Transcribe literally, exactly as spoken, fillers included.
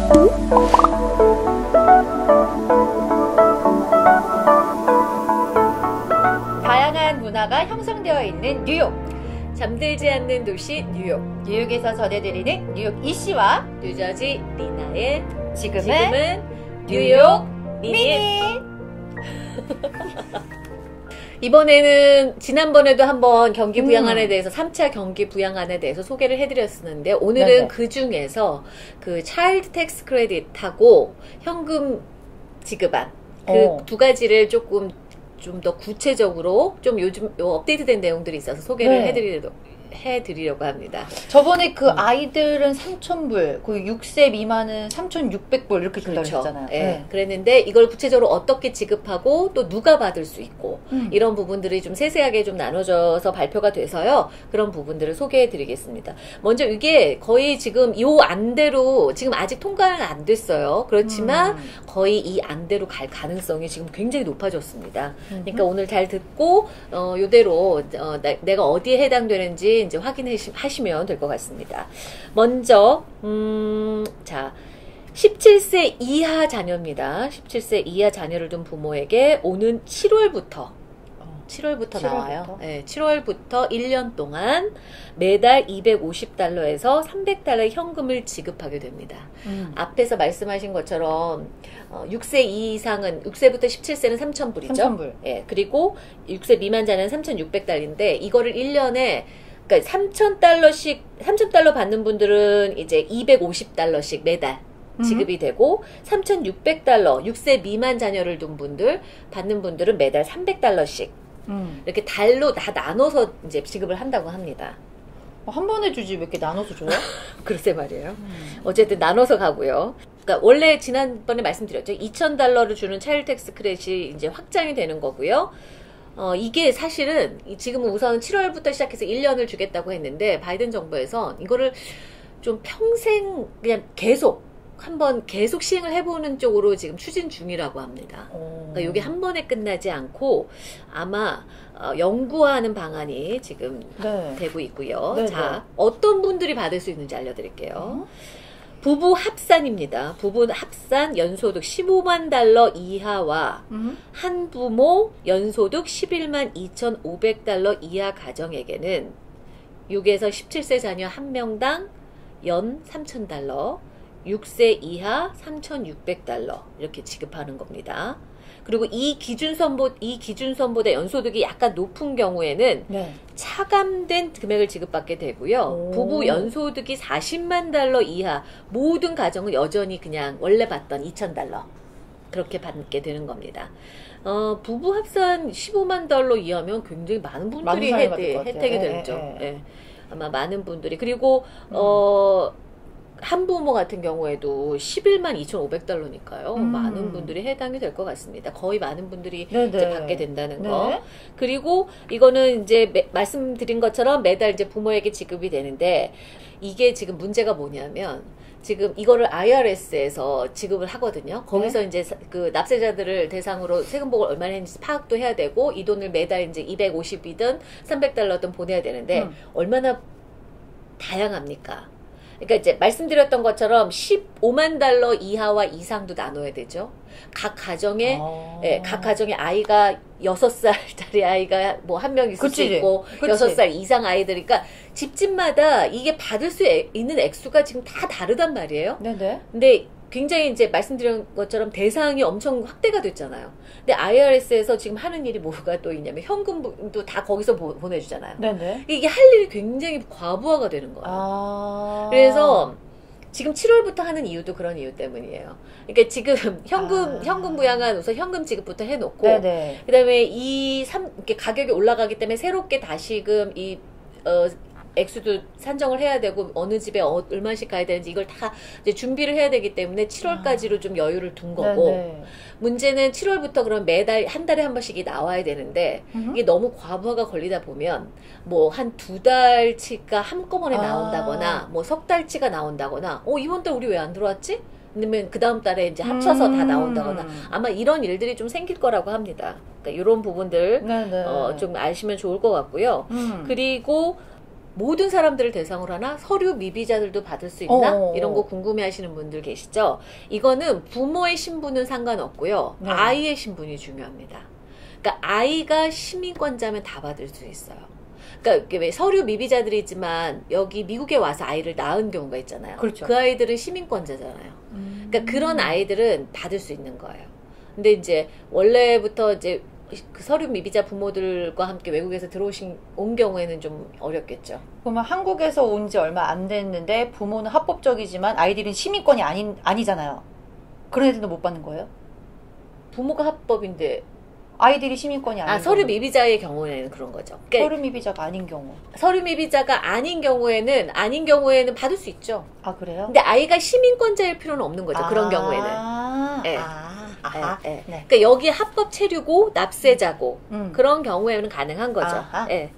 다양한 문화가 형성되어 있는 뉴욕. 잠들지 않는 도시 뉴욕. 뉴욕에서 전해드리는 뉴욕 이씨와 뉴저지 리나의 지금은, 지금은 뉴욕 미닛. 이번에는 지난번에도 한번 경기 부양안에 음. 대해서 삼 차 경기 부양안에 대해서 소개를 해드렸었는데 오늘은 네네. 그 중에서 그 차일드 텍스 크레딧하고 현금 지급안 그 두 가지를 조금 좀 더 구체적으로 좀 요즘 업데이트된 내용들이 있어서 소개를 네. 해드리려고, 해드리려고 합니다. 저번에 그 음. 아이들은 삼천 불, 그 육 세 미만은 삼천육백 불 이렇게 준다고 그렇죠. 했잖아요. 네. 네. 그랬는데 이걸 구체적으로 어떻게 지급하고 또 누가 받을 수 있고 음. 이런 부분들이 좀 세세하게 좀 나눠져서 발표가 돼서요. 그런 부분들을 소개해 드리겠습니다. 먼저 이게 거의 지금 요 안대로 지금 아직 통과는 안 됐어요. 그렇지만 음. 거의 이 안대로 갈 가능성이 지금 굉장히 높아졌습니다. 음흠. 그러니까 오늘 잘 듣고 어, 요대로 어, 나, 내가 어디에 해당되는지 이제 확인하시면 될 것 같습니다. 먼저 음, 자 십칠 세 이하 자녀입니다. 십칠 세 이하 자녀를 둔 부모에게 오는 칠월부터 칠월부터 나와요. 네, 칠월부터 일 년 동안 매달 이백오십 달러에서 삼백 달러의 현금을 지급하게 됩니다. 음. 앞에서 말씀하신 것처럼 어, 육 세 이상은 육 세부터 십칠 세는 삼천 불이죠. 삼천 불. 예, 그리고 육 세 미만자는 삼천육백 달러인데 이거를 일 년에 그러니까 삼천 달러씩 삼천 달러 받는 분들은 이제 이백오십 달러씩 매달 지급이 되고 삼천육백 달러 육 세 미만 자녀를 둔 분들 받는 분들은 매달 삼백 달러씩 음. 이렇게 달로 다 나눠서 이제 지급을 한다고 합니다. 한 번에 주지 왜 이렇게 나눠서 줘요? 글쎄 말이에요. 음. 어쨌든 나눠서 가고요. 그러니까 원래 지난번에 말씀드렸죠. 이천 달러를 주는 차일드 텍스 크레딧이 이제 확장이 되는 거고요. 어, 이게 사실은 지금은 우선 칠월부터 시작해서 일 년을 주겠다고 했는데 바이든 정부에서 이거를 좀 평생 그냥 계속 한번 계속 시행을 해보는 쪽으로 지금 추진 중이라고 합니다. 그러니까 이게 한 번에 끝나지 않고 아마 어, 연구하는 방안이 지금 네. 되고 있고요. 네, 자, 네. 어떤 분들이 받을 수 있는지 알려드릴게요. 음? 부부 합산입니다. 부부 합산 연소득 십오만 달러 이하와 음? 한부모 연소득 십일만 이천오백 달러 이하 가정에게는 육에서 십칠 세 자녀 한 명당 연 삼천 달러, 육 세 이하 삼천육백 달러 이렇게 지급하는 겁니다. 그리고 이 기준선보, 이 기준선보다 연소득이 약간 높은 경우에는 네. 차감된 금액을 지급받게 되고요. 오. 부부 연소득이 사십만 달러 이하 모든 가정은 여전히 그냥 원래 받던 이천 달러 그렇게 받게 되는 겁니다. 어, 부부 합산 십오만 달러 이하면 굉장히 많은 분들이 혜, 예, 혜택이 되죠. 예, 예. 예. 아마 많은 분들이 그리고 음. 어. 한부모 같은 경우에도 십일만 이천오백 달러니까요. 음. 많은 분들이 해당이 될 것 같습니다. 거의 많은 분들이 이제 받게 된다는 네. 거. 그리고 이거는 이제 매, 말씀드린 것처럼 매달 이제 부모에게 지급이 되는데 이게 지금 문제가 뭐냐면 지금 이거를 아이알에스에서 지급을 하거든요. 거기서 네. 이제 그 납세자들을 대상으로 세금복을 얼마나 했는지 파악도 해야 되고 이 돈을 매달 이제 이백오십이든 삼백 달러든 보내야 되는데 음. 얼마나 다양합니까? 그러니까 이제 말씀드렸던 것처럼 십오만 달러 이하와 이상도 나눠야 되죠. 각 가정에 아. 예, 각 가정에 아이가 여섯 살짜리 아이가 뭐 한 명 있을 그치. 수 있고 그치. 여섯 살 이상 아이들이니까 집집마다 이게 받을 수 있는 액수가 지금 다 다르단 말이에요. 네네. 근데 굉장히 이제 말씀드린 것처럼 대상이 엄청 확대가 됐잖아요. 근데 아이알에스에서 지금 하는 일이 뭐가 또 있냐면 현금도 다 거기서 보, 보내주잖아요. 네네. 이게 할 일이 굉장히 과부하가 되는 거예요. 아. 그래서 지금 칠월부터 하는 이유도 그런 이유 때문이에요. 그러니까 지금 현금 아. 현금 부양안 우선 현금 지급부터 해놓고 네네. 그다음에 이 삼 이렇게 가격이 올라가기 때문에 새롭게 다시금 이 어. 액수도 산정을 해야 되고 어느 집에 어, 얼마씩 가야 되는지 이걸 다 이제 준비를 해야 되기 때문에 칠월까지로 좀 여유를 둔 거고 네네. 문제는 칠월부터 그럼 매달 한 달에 한 번씩이 나와야 되는데 음흠. 이게 너무 과부하가 걸리다 보면 뭐 한 두 달치가 한꺼번에 아. 나온다거나 뭐 석 달치가 나온다거나 어 이번 달 우리 왜 안 들어왔지? 아니면 그 다음 달에 이제 합쳐서 음. 다 나온다거나 아마 이런 일들이 좀 생길 거라고 합니다. 그러니까 이런 부분들 어, 좀 아시면 좋을 것 같고요. 음. 그리고 모든 사람들을 대상으로 하나? 서류 미비자들도 받을 수 있나? 어어어. 이런 거 궁금해하시는 분들 계시죠? 이거는 부모의 신분은 상관없고요. 네. 아이의 신분이 중요합니다. 그러니까 아이가 시민권자면 다 받을 수 있어요. 그러니까 이게 왜 서류 미비자들이 있지만 여기 미국에 와서 아이를 낳은 경우가 있잖아요. 그렇죠. 그 아이들은 시민권자잖아요. 음. 그러니까 그런 아이들은 받을 수 있는 거예요. 근데 이제 원래부터 이제 그 서류 미비자 부모들과 함께 외국에서 들어오신 온 경우에는 좀 어렵겠죠. 그러면 한국에서 온 지 얼마 안 됐는데 부모는 합법적이지만 아이들은 시민권이 아닌 아니잖아요. 그런 애들도 못 받는 거예요? 부모가 합법인데 아이들이 시민권이 아닌 아 서류 경우. 미비자의 경우에는 그런 거죠. 그러니까 서류 미비자가 아닌 경우. 서류 미비자가 아닌 경우에는 아닌 경우에는 받을 수 있죠. 아 그래요? 근데 아이가 시민권자일 필요는 없는 거죠. 아, 그런 경우에는. 예. 아, 아하. 예, 예. 네. 그러니까 여기 합법 체류고 납세자고 음. 그런 경우에는 가능한 거죠. 아하. 예.